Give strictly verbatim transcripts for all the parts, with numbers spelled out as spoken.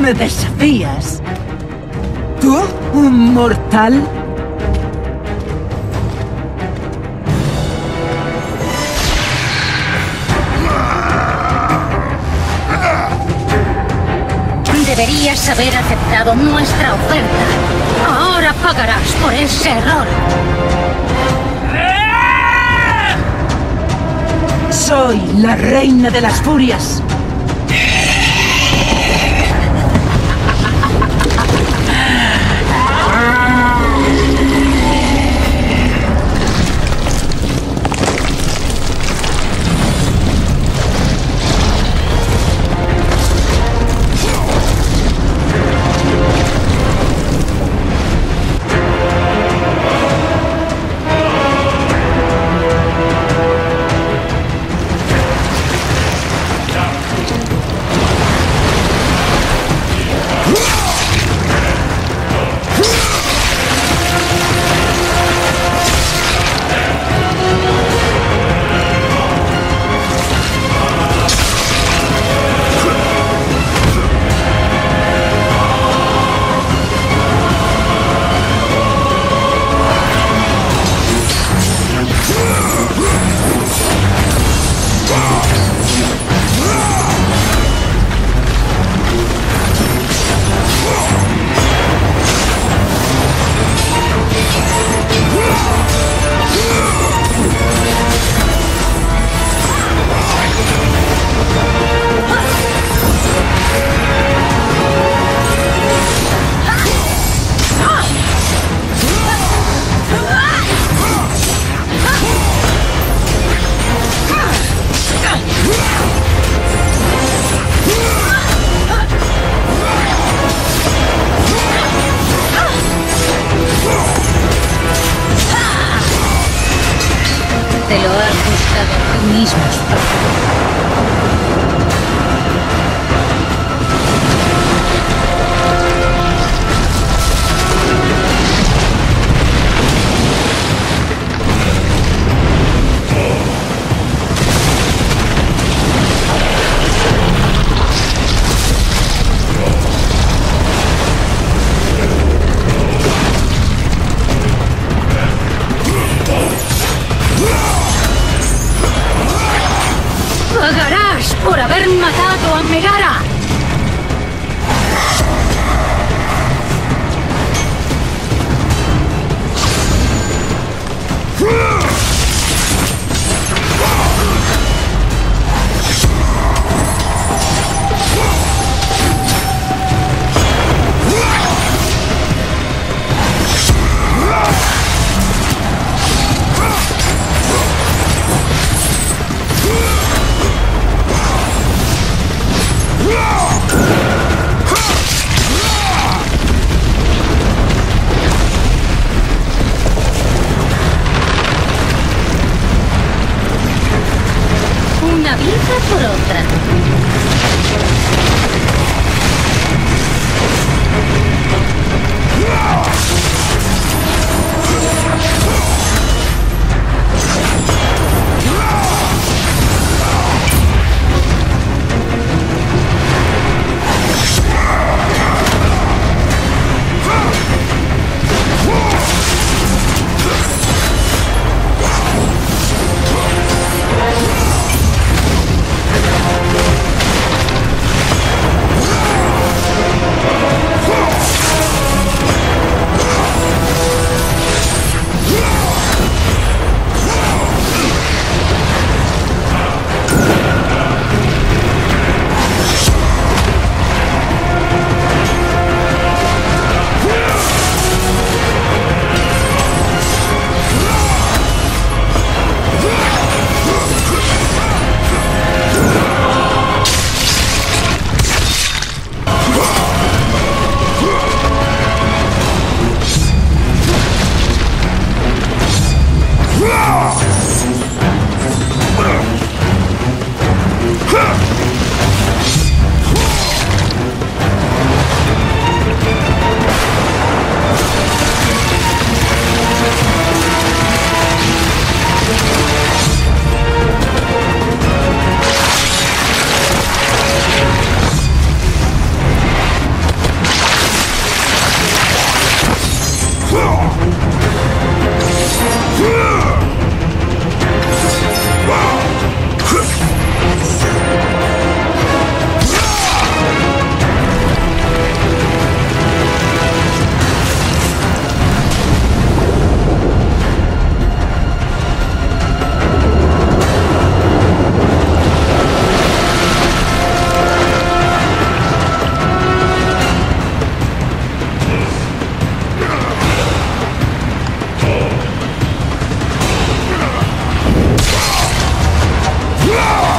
¿Me desafías? ¿Tú, un mortal? Deberías haber aceptado nuestra oferta. Ahora pagarás por ese error. Soy la reina de las furias. Te lo has buscado tú mismo. ¡Pagarás por haber matado a Megara! Ah! Ah!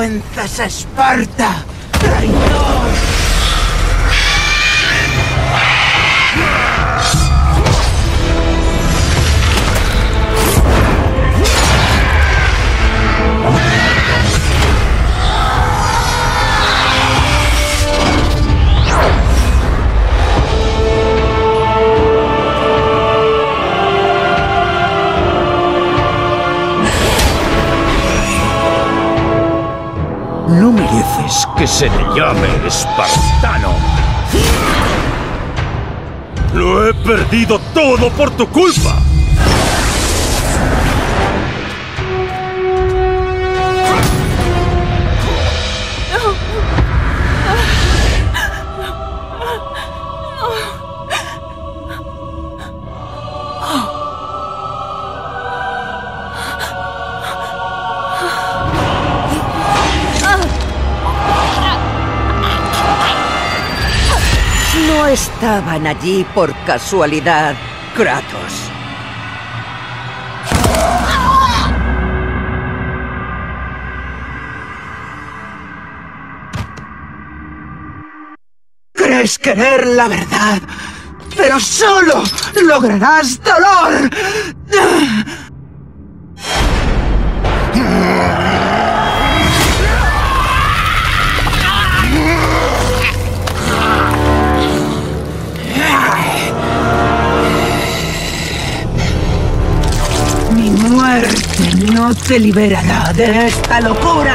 avergüenzas a Esparta, traidor. No mereces que se te llame espartano. Lo he perdido todo por tu culpa. No estaban allí por casualidad, Kratos. Crees querer la verdad, pero solo lograrás dolor. Mi muerte no te liberará de esta locura.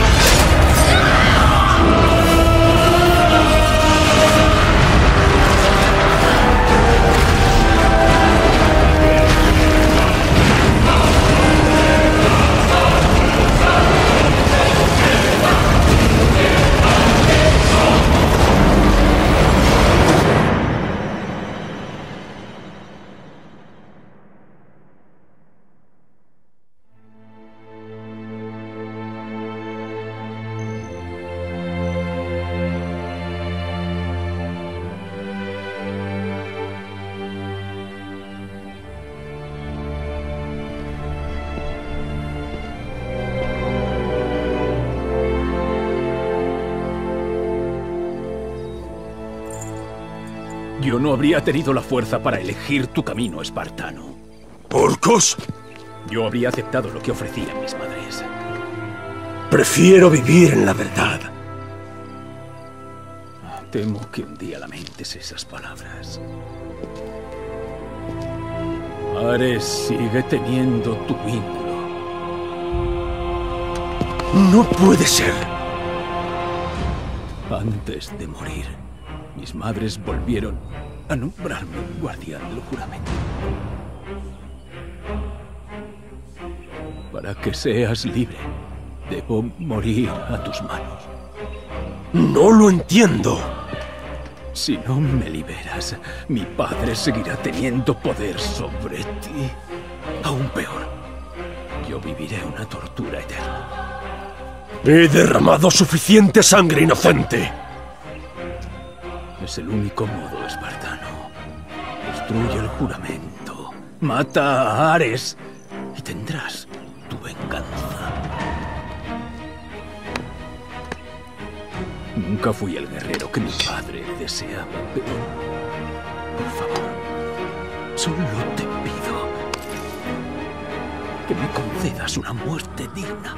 Yo no habría tenido la fuerza para elegir tu camino, espartano. ¿Orcos? Yo habría aceptado lo que ofrecían mis madres. Prefiero vivir en la verdad. Temo que un día lamentes esas palabras. Ares sigue teniendo tu vínculo. No puede ser. Antes de morir, mis madres volvieron a nombrarme guardián del juramento. Para que seas libre, debo morir a tus manos. No lo entiendo. Si no me liberas, mi padre seguirá teniendo poder sobre ti. Aún peor, yo viviré una tortura eterna. He derramado suficiente sangre inocente. Es el único modo, espartano. Destruye el juramento. Mata a Ares y tendrás tu venganza. Nunca fui el guerrero que mi padre deseaba, pero... por favor, solo te pido que me concedas una muerte digna.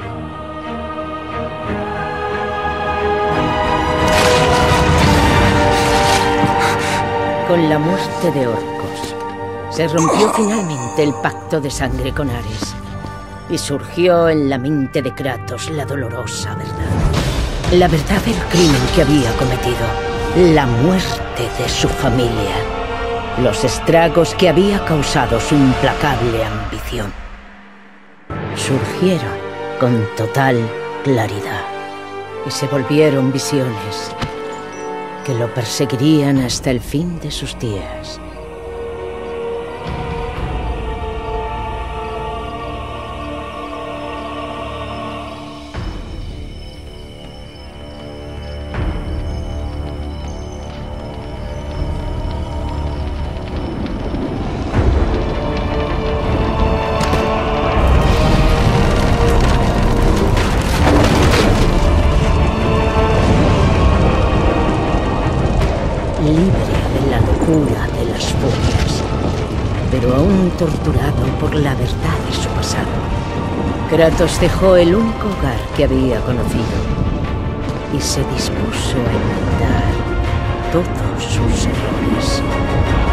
Con la muerte de Orcos, se rompió finalmente el pacto de sangre con Ares y surgió en la mente de Kratos la dolorosa verdad. La verdad del crimen que había cometido, la muerte de su familia, los estragos que había causado su implacable ambición. Surgieron con total claridad y se volvieron visiones que lo perseguirían hasta el fin de sus días. libre de la locura de las furias, pero aún torturado por la verdad de su pasado. Kratos dejó el único hogar que había conocido y se dispuso a enmendar todos sus errores.